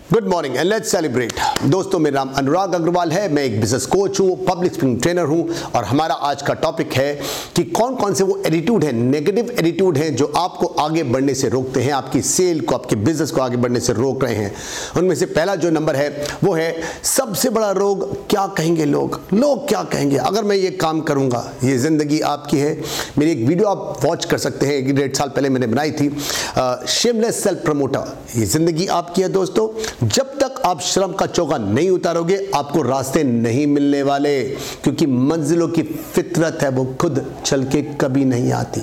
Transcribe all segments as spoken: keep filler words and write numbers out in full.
Good morning and let's celebrate. दोस्तों, मेरा नाम अनुराग अग्रवाल है, मैं एक बिजनेस कोच हूँ, पब्लिक स्पीकिंग ट्रेनर हूँ और हमारा आज का टॉपिक है कि कौन कौन से वो एटीट्यूड हैं, नेगेटिव एटीट्यूड हैं जो आपको आगे बढ़ने से रोकते हैं, आपकी सेल को, आपके बिजनेस को आगे बढ़ने से रोक रहे हैं। उनमें से पहला जो नंबर है वो है सबसे बड़ा रोग, क्या कहेंगे लोग, लोग क्या कहेंगे अगर मैं ये काम करूँगा। ये ज़िंदगी आपकी है। मेरी एक वीडियो आप वॉच कर सकते हैं, एक डेढ़ साल पहले मैंने बनाई थी, शेमलेस सेल्फ प्रमोटर। ये ज़िंदगी आपकी है दोस्तों। जब तक आप श्रम का चौका नहीं उतारोगे आपको रास्ते नहीं मिलने वाले, क्योंकि मंजिलों की फितरत है वो खुद चल के कभी नहीं आती।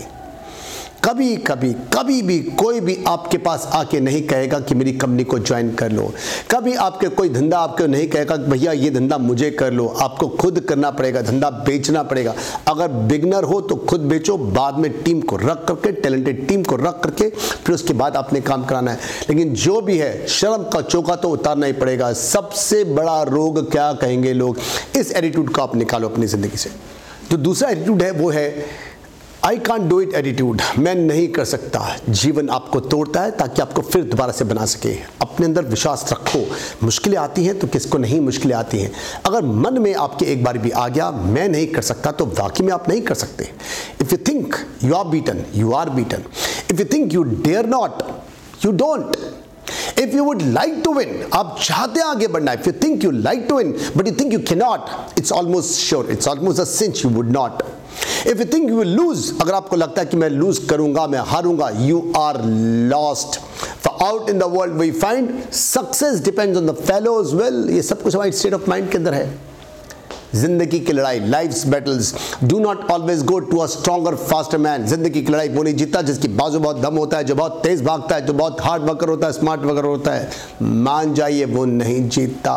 कभी कभी कभी भी कोई भी आपके पास आके नहीं कहेगा कि मेरी कंपनी को ज्वाइन कर लो। कभी आपके कोई धंधा आपको नहीं कहेगा कि भैया ये धंधा मुझे कर लो। आपको खुद करना पड़ेगा, धंधा बेचना पड़ेगा। अगर बिगनर हो तो खुद बेचो, बाद में टीम को रख करके, टैलेंटेड टीम को रख करके फिर उसके बाद आपने काम कराना है। लेकिन जो भी है, शर्म का चौका तो उतारना ही पड़ेगा। सबसे बड़ा रोग क्या कहेंगे लोग, इस एटीट्यूड को आप निकालो अपनी ज़िंदगी से। जो दूसरा एटीट्यूड है वो है I can't do it attitude, मैं नहीं कर सकता। जीवन आपको तोड़ता है ताकि आपको फिर दोबारा से बना सके। अपने अंदर विश्वास रखो। मुश्किलें आती हैं तो किसको नहीं मुश्किलें आती हैं। अगर मन में आपके एक बार भी आ गया मैं नहीं कर सकता, तो वाकई में आप नहीं कर सकते। If you think you are beaten, you are beaten. If you think you dare not, you don't. If you would like to win, आप चाहते हैं आगे बढ़ना। If you think you like to win, but you think you cannot, it's almost sure, it's almost a cinch you would not. If you think you will lose, अगर आपको लगता है कि मैं lose करूंगा, मैं हारूंगा, you are lost. For out in the world we find success depends on the fellows will. ये सब कुछ हमारे state of mind के अंदर है। जिंदगी की लड़ाई, life's battles do not always go to a stronger faster man. जिंदगी की लड़ाई वो नहीं जीतता जिसकी बाजू बहुत दम होता है, जो बहुत तेज भागता है, जो बहुत हार्ड वर्कर होता है, स्मार्ट वर्कर होता है। मान जाइए वो नहीं जीतता।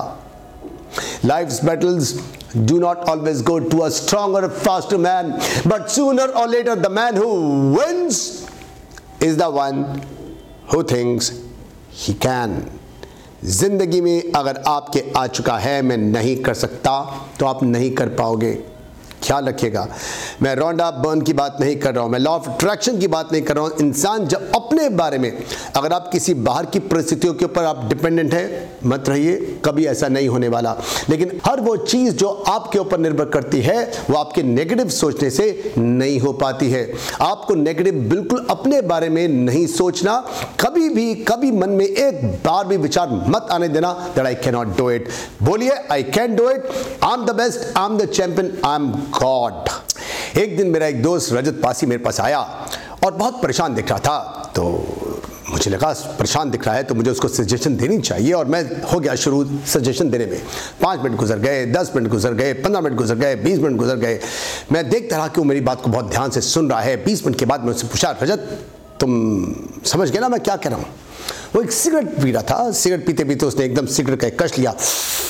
Life's battles do not always go to a stronger faster man, but sooner or later the man who wins is the one who thinks he can. जिंदगी में अगर आपके आ चुका है मैं नहीं कर सकता, तो आप नहीं कर पाओगे। ख्याल रखिएगा, मैं रॉन्डा बर्न की बात नहीं कर रहा हूँ, मैं लॉ ऑफ अट्रैक्शन की बात नहीं कर रहा हूँ। इंसान जब अपने बारे में, अगर आप किसी बाहर की परिस्थितियों के ऊपर आप डिपेंडेंट है, मत रहिए, कभी ऐसा नहीं होने वाला। लेकिन हर वो चीज़ जो आपके ऊपर निर्भर करती है वो आपके नेगेटिव सोचने से नहीं हो पाती है। आपको नेगेटिव बिल्कुल अपने बारे में नहीं सोचना। कभी भी कभी मन में एक बार भी विचार मत आने देना that I can not do it. बोलिए I can do it, I am the best, I am the champion, I am God. एक दिन मेरा एक दोस्त रजत पासी मेरे पास आया और बहुत परेशान दिख रहा था। तो मुझे लगा परेशान दिख रहा है तो मुझे उसको सजेशन देनी चाहिए, और मैं हो गया शुरू सजेशन देने में। पाँच मिनट गुजर गए, दस मिनट गुजर गए, पंद्रह मिनट गुजर गए, बीस मिनट गुजर गए। मैं देखता रहा कि वो मेरी बात को बहुत ध्यान से सुन रहा है। बीस मिनट के बाद मैं उससे पूछा, रजत तुम समझ गए ना मैं क्या कह रहा हूँ? वो एक सिगरेट पी रहा था। सिगरेट पीते पीते उसने एकदम सिगरेट का कश लिया।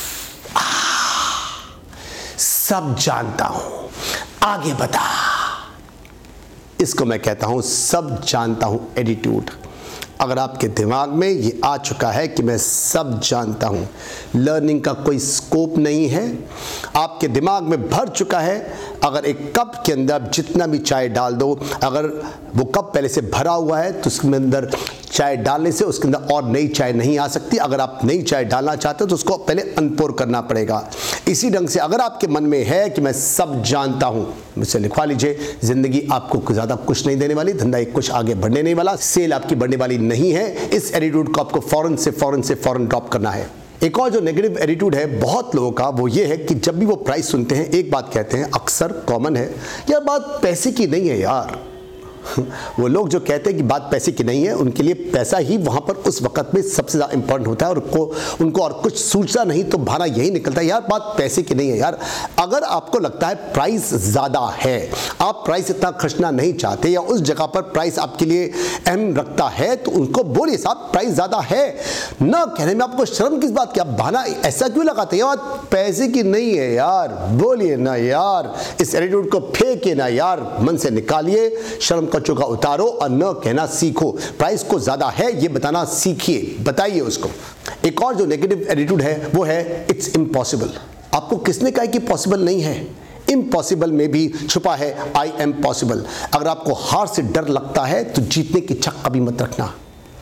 सब जानता हूं, आगे बता। इसको मैं कहता हूं सब जानता हूं एटीट्यूड। अगर आपके दिमाग में ये आ चुका है कि मैं सब जानता हूं, लर्निंग का कोई स्कोप नहीं है, आपके दिमाग में भर चुका है। अगर एक कप के अंदर जितना भी चाय डाल दो, अगर वो कप पहले से भरा हुआ है तो उसके अंदर चाय डालने से उसके अंदर और नई चाय नहीं आ सकती। अगर आप नई चाय डालना चाहते हो तो उसको पहले अनपोर करना पड़ेगा। इसी ढंग से अगर आपके मन में है कि मैं सब जानता हूं, मुझसे लिखवा लीजिए, जिंदगी आपको ज़्यादा कुछ नहीं देने वाली, धंधा एक कुछ आगे बढ़ने नहीं वाला, सेल आपकी बढ़ने वाली नहीं है। इस एटीट्यूड को आपको फौरन से फौरन से फौरन ड्रॉप करना है। एक और जो नेगेटिव एटीट्यूड है बहुत लोगों का, वो ये है कि जब भी वो प्राइस सुनते हैं एक बात कहते हैं, अक्सर कॉमन है, यह बात पैसे की नहीं है यार। वो लोग जो कहते हैं कि बात पैसे की नहीं है, उनके लिए पैसा ही वहाँ पर उस वक्त में सबसे ज़्यादा इंपॉर्टेंट होता है, और उनको उनको और कुछ सोचना नहीं तो बहाना यही निकलता है, यार बात पैसे की नहीं है। यार अगर आपको लगता है प्राइस ज़्यादा है, आप प्राइस इतना खर्चना नहीं चाहते, या उस जगह पर प्राइस आपके लिए अहम रखता है, तो उनको बोलिए साहब प्राइस ज़्यादा है। ना कहने में आपको शर्म किस बात की? आप बहाना ऐसा क्यों लगाते हैं? बात पैसे की नहीं है यार, बोलिए ना यार। इस एटीट्यूड को फेंकिए ना यार, मन से निकालिए। शर्म का चौका उतारो और न कहना सीखो। प्राइस को ज्यादा है ये बताना सीखिए, बताइए उसको। एक और जो नेगेटिव एटीट्यूड है वो है इट्स इम्पॉसिबल। आपको किसने कहा कि पॉसिबल नहीं है? इम्पॉसिबल में भी छुपा है आई एम पॉसिबल। अगर आपको हार से डर लगता है तो जीतने की इच्छा कभी मत रखना।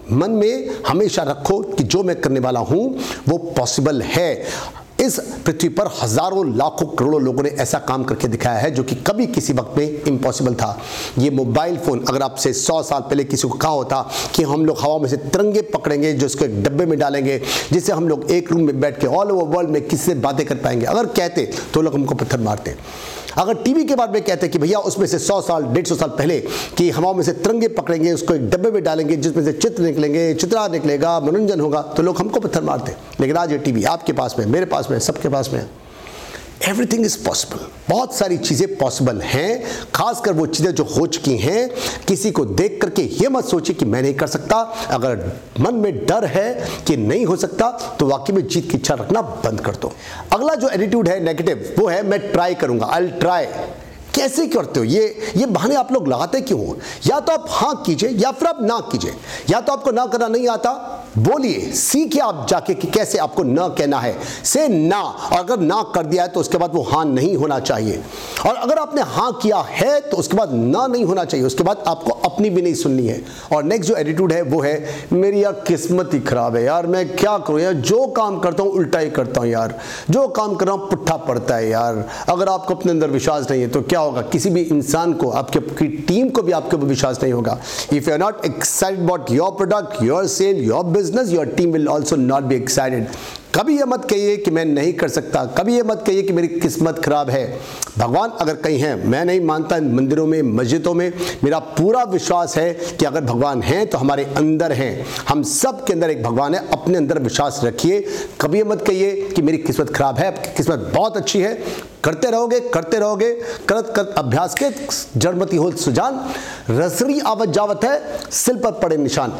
मन में हमेशा रखो कि जो मैं करने वाला हूं वो पॉसिबल है। इस पृथ्वी पर हजारों लाखों करोड़ों लोगों ने ऐसा काम करके दिखाया है जो कि कभी किसी वक्त में इम्पॉसिबल था। ये मोबाइल फ़ोन अगर आपसे सौ साल पहले किसी को कहा होता कि हम लोग हवा में से तिरंगे पकड़ेंगे जो इसको एक डब्बे में डालेंगे जिससे हम लोग एक रूम में बैठ के ऑल ओवर वर्ल्ड में किसी से बातें कर पाएंगे, अगर कहते तो लोग हमको पत्थर मारते। अगर टीवी के बारे में कहते कि भैया उसमें से सौ साल डेढ़ सौ साल पहले कि हवाओं में से तिरंगे पकड़ेंगे, उसको एक डब्बे में डालेंगे जिसमें से चित्र निकलेंगे, चित्रा निकलेगा, मनोरंजन होगा, तो लोग हमको पत्थर मारते। लेकिन आज ये टीवी आपके पास में, मेरे पास में, सबके पास में, एवरीथिंग इज पॉसिबल। बहुत सारी चीज़ें पॉसिबल हैं, खासकर वो चीज़ें जो हो चुकी हैं। किसी को देख करके ये मत सोचिए कि मैं नहीं कर सकता। अगर मन में डर है कि नहीं हो सकता तो वाकई में जीत की इच्छा रखना बंद कर दो। अगला जो एटीट्यूड है नेगेटिव वो है मैं ट्राई करूंगा, आई विल ट्राई। कैसे करते हो ये ये बहाने आप लोग लगाते क्यों हो? या तो आप हाँ कीजिए या फिर आप ना कीजिए। या तो आपको ना करना नहीं आता, बोलिए, सीखिए आप जाके कि कैसे आपको ना कहना है। से ना, और अगर ना कर दिया है तो उसके बाद वो हाँ नहीं होना चाहिए। और अगर आपने हाँ किया है तो उसके बाद ना नहीं होना चाहिए, उसके बाद आपको अपनी भी नहीं सुननी है। और नेक्स्ट जो एटीट्यूड है वो है मेरी यार किस्मत ही खराब है यार, मैं क्या करूँ यार, जो काम करता हूँ उल्टा ही करता हूँ यार, जो काम कर रहा हूँ पुट्ठा पड़ता है यार। अगर आपको अपने अंदर विश्वास नहीं है तो क्या होगा, किसी भी इंसान को, आपकी टीम को भी आपके ऊपर विश्वास नहीं होगा। If you are not excited about your product, your sale, your business, your team will also not be excited. कभी ये मत कहिए कि मैं नहीं कर सकता, कभी ये मत कहिए कि मेरी किस्मत खराब है। भगवान अगर कहीं हैं, मैं नहीं मानता मंदिरों में, मस्जिदों में, मेरा पूरा विश्वास है कि अगर भगवान हैं तो हमारे अंदर हैं। हम सब के अंदर एक भगवान है, अपने अंदर विश्वास रखिए। कभी ये मत कहिए कि मेरी किस्मत खराब है, आपकी किस्मत बहुत अच्छी है। करते रहोगे करते रहोगे करत करत अभ्यास के जड़मती हो सुजान, रसड़ी आवत जावत है, सिल पर पड़े निशान।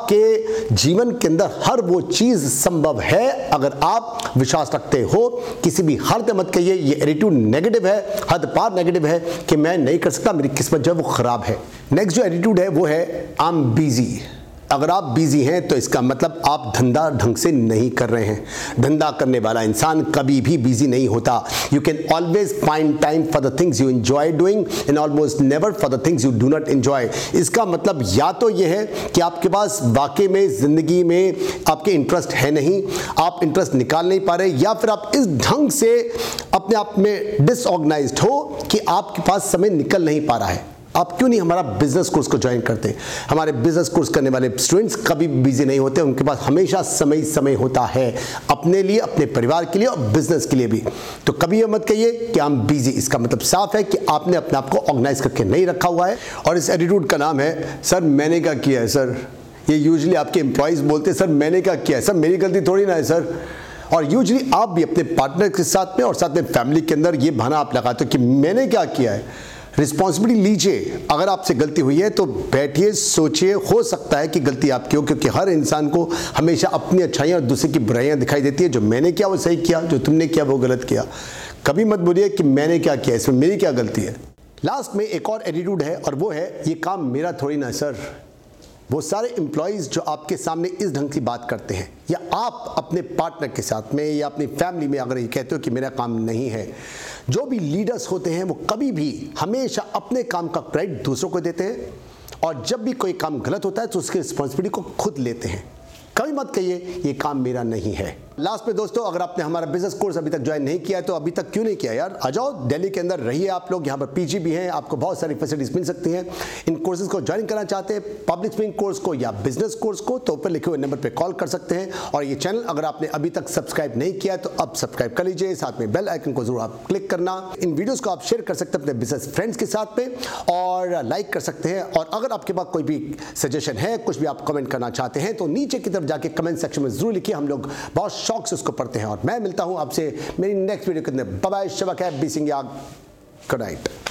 आपके जीवन के अंदर हर वो चीज संभव है अगर आप विश्वास रखते हो। किसी भी हद मत कहिए ये एटीट्यूड नेगेटिव है, हद पार नेगेटिव है कि मैं नहीं कर सकता, मेरी किस्मत जो है वो खराब है। नेक्स्ट जो एटीट्यूड है वो है आई एम बिजी। अगर आप बिजी हैं तो इसका मतलब आप धंधा ढंग से नहीं कर रहे हैं। धंधा करने वाला इंसान कभी भी बिजी नहीं होता। You can always find time for the things you enjoy doing and almost never for the things you do not enjoy. इसका मतलब या तो यह है कि आपके पास वाकई में जिंदगी में आपके इंटरेस्ट है नहीं, आप इंटरेस्ट निकाल नहीं पा रहे, या फिर आप इस ढंग से अपने आप में डिसऑर्गेनाइज्ड हो कि आपके पास समय निकल नहीं पा रहा है। आप क्यों नहीं हमारा बिजनेस कोर्स को ज्वाइन करते? हमारे बिजनेस कोर्स करने वाले स्टूडेंट्स कभी बिजी नहीं होते, उनके पास हमेशा समय समय होता है अपने लिए, अपने परिवार के लिए और बिजनेस के लिए भी। तो कभी ये मत कहिए कि हम बिजी, इसका मतलब साफ है कि आपने अपने आप को ऑर्गेनाइज करके नहीं रखा हुआ है। और इस एटीट्यूड का नाम है सर मैंने क्या किया है सर। ये यूजुअली आपके एम्प्लॉयज बोलते हैं सर मैंने क्या किया है सर, मेरी गलती थोड़ी ना है सर। और यूजुअली आप भी अपने पार्टनर के साथ में और साथ में फैमिली के अंदर ये बहाना आप लगाते हो कि मैंने क्या किया है। रिस्पॉन्सिबिलिटी लीजिए। अगर आपसे गलती हुई है तो बैठिए, सोचिए, हो सकता है कि गलती आपकी हो, क्योंकि हर इंसान को हमेशा अपनी अच्छाइयाँ और दूसरे की बुराइयाँ दिखाई देती है। जो मैंने किया वो सही किया, जो तुमने किया वो गलत किया। कभी मत बोलिए कि मैंने क्या किया, इसमें मेरी क्या गलती है। लास्ट में एक और एटीट्यूड है और वो है ये काम मेरा थोड़ी ना सर। वो सारे एम्प्लॉयज़ जो आपके सामने इस ढंग की बात करते हैं, या आप अपने पार्टनर के साथ में या अपनी फैमिली में अगर ये कहते हो कि मेरा काम नहीं है, जो भी लीडर्स होते हैं वो कभी भी हमेशा अपने काम का क्रेडिट दूसरों को देते हैं, और जब भी कोई काम गलत होता है तो उसकी रिस्पॉन्सिबिलिटी को खुद लेते हैं। कभी मत कहिए ये काम मेरा नहीं है। लास्ट में दोस्तों, अगर आपने हमारा बिजनेस कोर्स अभी तक ज्वाइन नहीं किया है तो अभी तक क्यों नहीं किया यार, आ जाओ दिल्ली के अंदर रहिए आप लोग। यहाँ पर पीजी भी हैं, आपको बहुत सारी फैसिलिटीज मिल सकती हैं। इन कोर्सेज को ज्वाइन करना चाहते हैं, पब्लिक स्पीकिंग कोर्स को या बिजनेस कोर्स को, तो ऊपर लिखे हुए नंबर पर कॉल कर सकते हैं। और ये चैनल अगर आपने अभी तक सब्सक्राइब नहीं किया तो अब सब्सक्राइब कर लीजिए, साथ में बेल आइकन को जरूर आप क्लिक करना। इन वीडियोस को आप शेयर कर सकते हैं अपने बिजनेस फ्रेंड्स के साथ में और लाइक कर सकते हैं। और अगर आपके पास कोई भी सजेशन है, कुछ भी आप कमेंट करना चाहते हैं तो नीचे की तरफ जाके कमेंट सेक्शन में जरूर लिखिए, हम लोग बहुत शौक से उसको पढ़ते हैं। और मैं मिलता हूं आपसे मेरी नेक्स्ट वीडियो के अंदर। बाय बाय, शबा खैर, बी सिंह, गुड नाइट।